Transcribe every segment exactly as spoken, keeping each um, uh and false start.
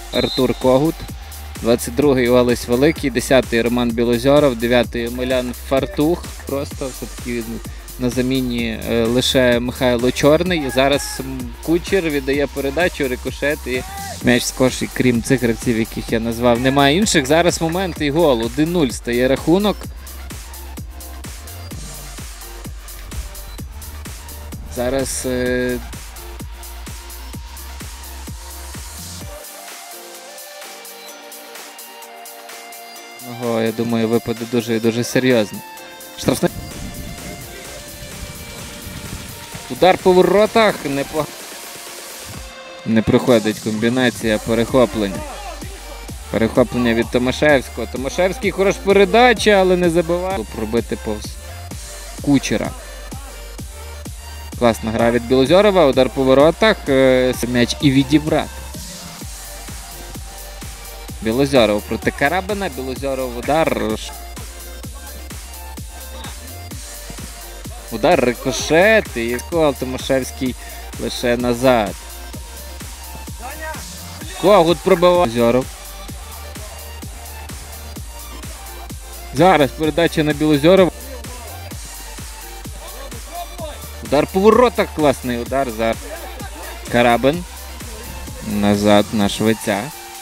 Артур Когут, двадцять другий Олесь Великий, десятий Роман Білозьоров, дев'ятий Омелян Фартух. Просто все-таки на заміні лише Михайло Чорний. Зараз Кучер віддає передачу, рикошет і м'яч скош, і крім цих гравців, яких я назвав, немає інших. Зараз момент і гол. один нуль стає рахунок. Зараз е... Ого, я думаю, випаде дуже і дуже серйозно. Штрафний. Удар по воротах. Не, по... Не проходить комбінація перехоплення. Перехоплення від Томашевського. Томашевський хороша передача, але не забиває. Пробити повз Кучера. Класна гра від Білозьорова. Удар по воротах. М'яч і відібрати. Білозьоров проти Карабина. Білозьоров удар. Удар, рикошет. І гол. Томашевський лише назад. Когут пробиває. Білозьоров. Зараз передача на Білозьорова. Удар по воротах. Класний удар. Зараз Карабин. Назад на Швеця.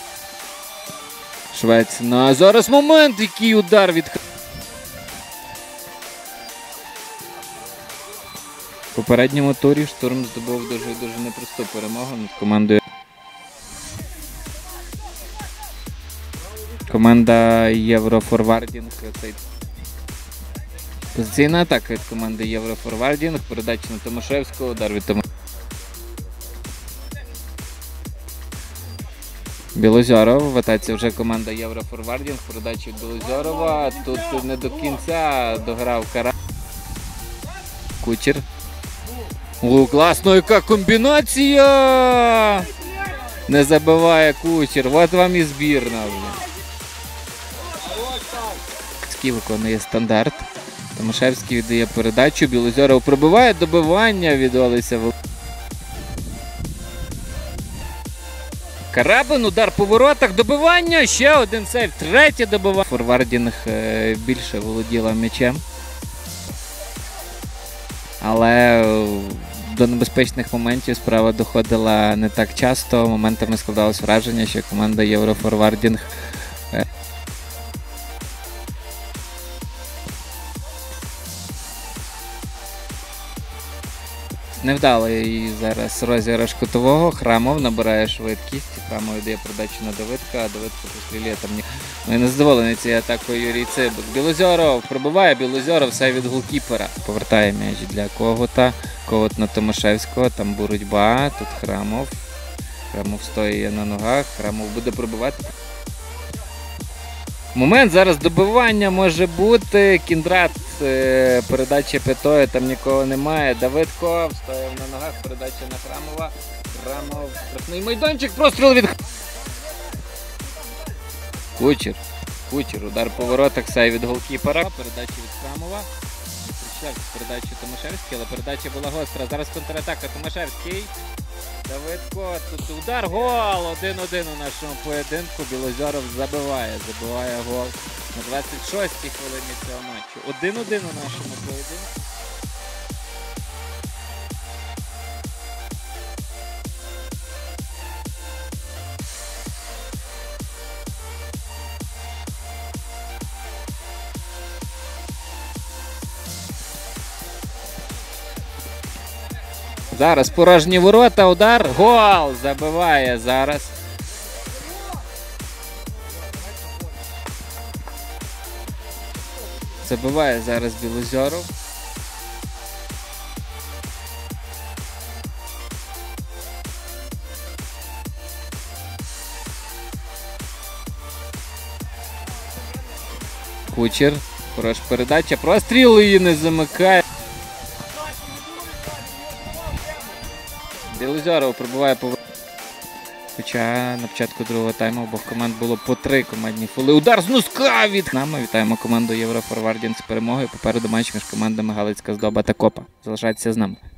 Швець. Ну а зараз момент. Який удар від... В попередньому турі Штурм здобув дуже-дуже непросту перемогу над командою. Команда Єврофорвардінг. Позиційна атака від команди Єврофорвардінг. Передача на Томашевського. Удар від Томашевського. Білозьоров. В атаці вже команда Єврофорвардінг. Передача від Білозьорова. Тут не до кінця дограв Карабин. Кучер. О, класно, яка комбінація! Не забиває Кучер. От вам і збірна. Ський виконує стандарт. Томашевський віддає передачу. Білозьоров пробиває. Добивання від Олеся Великого. Карабин. Удар по воротах. Добивання. Ще один сейв. Третє добивання. Форвардінг більше володіла м'ячем. Але до небезпечних моментів справа доходила не так часто. Моментами складалось враження, що команда Єврофорвардінг невдалий зараз розіграш кутового. Храмов набирає швидкість. Храмов віддає передачу на Давидка, а Давидко пострілює там. Ми не задоволені цією атакою Юрій Цибик. Білозьоров пробиває. Білозьоров все від голкіпера. Повертає м'яч для Когута. Когут на Томашевського. Там боротьба. Тут Храмов. Храмов стоїть на ногах. Храмов буде пробивати. Момент зараз добивання може бути. Кіндрат. Передача п'ятою, там нікого немає. Давидко стояв на ногах, передача на Храмова. Храмов, штрафний майданчик, простріл від... Кучер. Кучер, удар по воротах, сей від голкіпера. Передача від Храмова. Передача Томашевський, але передача була гостра. Зараз контратака. Томашевський. Давидко, тут удар, гол! один-один у нашому поєдинку. Білозьоров забиває, забиває гол на двадцять шостій хвилині цього матчу. один-один у нашому поєдинку. Зараз порожні ворота, удар, гол! Забиває зараз. Забиває зараз Білозьоров. Кучер, хороша передача, простріл, її не замикає. Білозьоров пробиває по... Хоча на початку другого тайму обох команд було по три командні фоли. Удар з носка від... Ми вітаємо команду Єврофорвардінг з перемогою. Попереду матч між командами Галицька Здоба та Копа. Залишайтеся з нами.